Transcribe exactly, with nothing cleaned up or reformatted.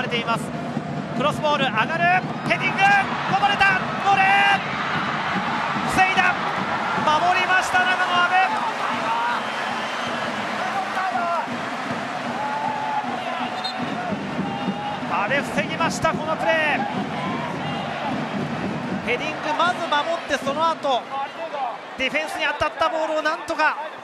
れています。クロスボール上がる、ヘディング、こぼれた、ボレー、防いだ、守りました長野阿部。阿部防ぎました、このプレー。ヘディングまず守って、その後ディフェンスに当たったボールをなんとか